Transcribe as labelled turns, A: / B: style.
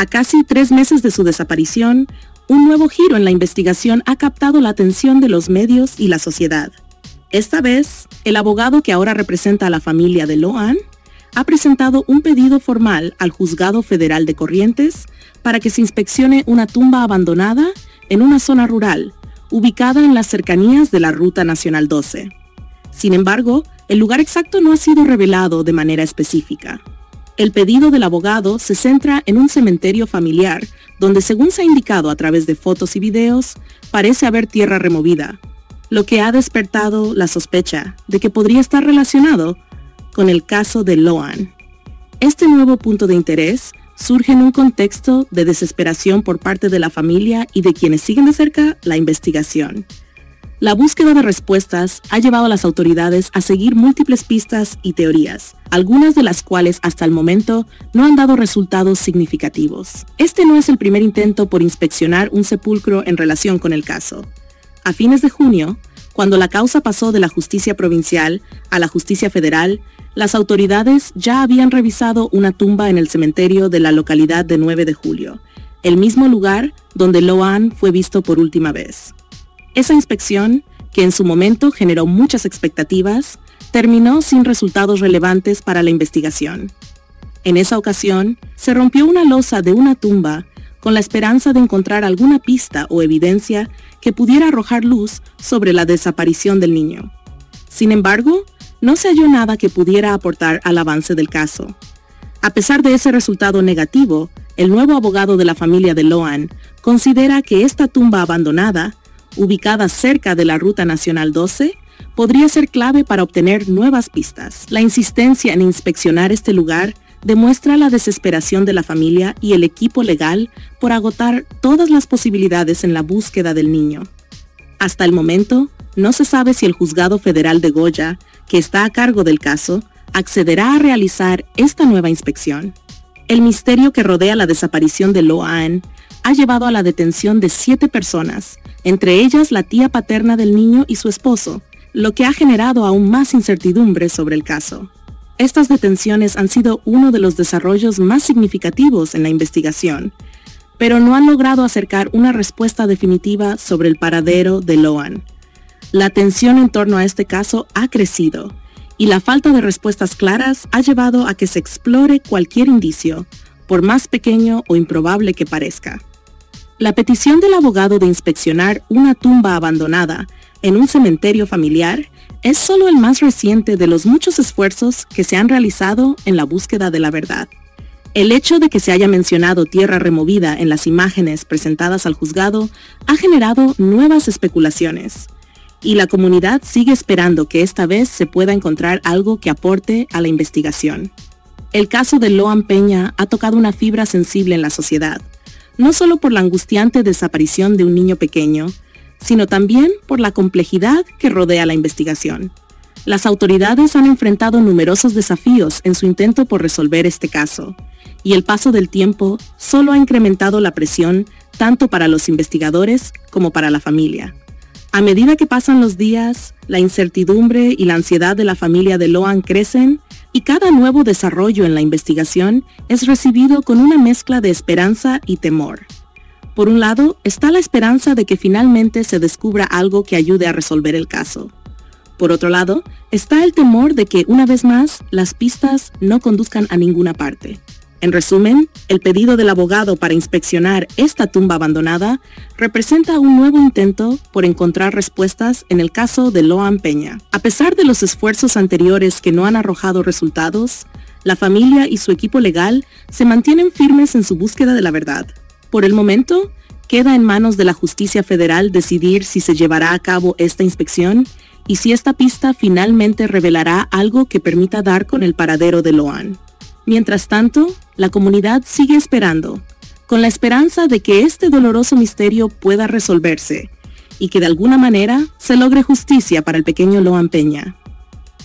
A: A casi 3 meses de su desaparición, un nuevo giro en la investigación ha captado la atención de los medios y la sociedad. Esta vez, el abogado que ahora representa a la familia de Loan ha presentado un pedido formal al Juzgado Federal de Corrientes para que se inspeccione una tumba abandonada en una zona rural, ubicada en las cercanías de la Ruta Nacional 12. Sin embargo, el lugar exacto no ha sido revelado de manera específica. El pedido del abogado se centra en un cementerio familiar, donde según se ha indicado a través de fotos y videos, parece haber tierra removida, lo que ha despertado la sospecha de que podría estar relacionado con el caso de Loan. Este nuevo punto de interés surge en un contexto de desesperación por parte de la familia y de quienes siguen de cerca la investigación. La búsqueda de respuestas ha llevado a las autoridades a seguir múltiples pistas y teorías, algunas de las cuales hasta el momento no han dado resultados significativos. Este no es el primer intento por inspeccionar un sepulcro en relación con el caso. A fines de junio, cuando la causa pasó de la justicia provincial a la justicia federal, las autoridades ya habían revisado una tumba en el cementerio de la localidad de 9 de julio, el mismo lugar donde Loan fue visto por última vez. Esa inspección, que en su momento generó muchas expectativas, terminó sin resultados relevantes para la investigación. En esa ocasión, se rompió una losa de una tumba con la esperanza de encontrar alguna pista o evidencia que pudiera arrojar luz sobre la desaparición del niño. Sin embargo, no se halló nada que pudiera aportar al avance del caso. A pesar de ese resultado negativo, el nuevo abogado de la familia de Loan considera que esta tumba abandonada, ubicada cerca de la Ruta Nacional 12, podría ser clave para obtener nuevas pistas. La insistencia en inspeccionar este lugar demuestra la desesperación de la familia y el equipo legal por agotar todas las posibilidades en la búsqueda del niño. Hasta el momento, no se sabe si el Juzgado Federal de Goya, que está a cargo del caso, accederá a realizar esta nueva inspección. El misterio que rodea la desaparición de Loan ha llevado a la detención de 7 personas, entre ellas la tía paterna del niño y su esposo, lo que ha generado aún más incertidumbre sobre el caso. Estas detenciones han sido uno de los desarrollos más significativos en la investigación, pero no han logrado acercar una respuesta definitiva sobre el paradero de Loan. La tensión en torno a este caso ha crecido, y la falta de respuestas claras ha llevado a que se explore cualquier indicio, por más pequeño o improbable que parezca. La petición del abogado de inspeccionar una tumba abandonada en un cementerio familiar es solo el más reciente de los muchos esfuerzos que se han realizado en la búsqueda de la verdad. El hecho de que se haya mencionado tierra removida en las imágenes presentadas al juzgado ha generado nuevas especulaciones, y la comunidad sigue esperando que esta vez se pueda encontrar algo que aporte a la investigación. El caso de Loan Peña ha tocado una fibra sensible en la sociedad, no solo por la angustiante desaparición de un niño pequeño, sino también por la complejidad que rodea la investigación. Las autoridades han enfrentado numerosos desafíos en su intento por resolver este caso, y el paso del tiempo solo ha incrementado la presión tanto para los investigadores como para la familia. A medida que pasan los días, la incertidumbre y la ansiedad de la familia de Loan crecen, y cada nuevo desarrollo en la investigación es recibido con una mezcla de esperanza y temor. Por un lado, está la esperanza de que finalmente se descubra algo que ayude a resolver el caso. Por otro lado, está el temor de que, una vez más, las pistas no conduzcan a ninguna parte. En resumen, el pedido del abogado para inspeccionar esta tumba abandonada representa un nuevo intento por encontrar respuestas en el caso de Loan Peña. A pesar de los esfuerzos anteriores que no han arrojado resultados, la familia y su equipo legal se mantienen firmes en su búsqueda de la verdad. Por el momento, queda en manos de la justicia federal decidir si se llevará a cabo esta inspección y si esta pista finalmente revelará algo que permita dar con el paradero de Loan. Mientras tanto, la comunidad sigue esperando, con la esperanza de que este doloroso misterio pueda resolverse y que de alguna manera se logre justicia para el pequeño Loan Peña.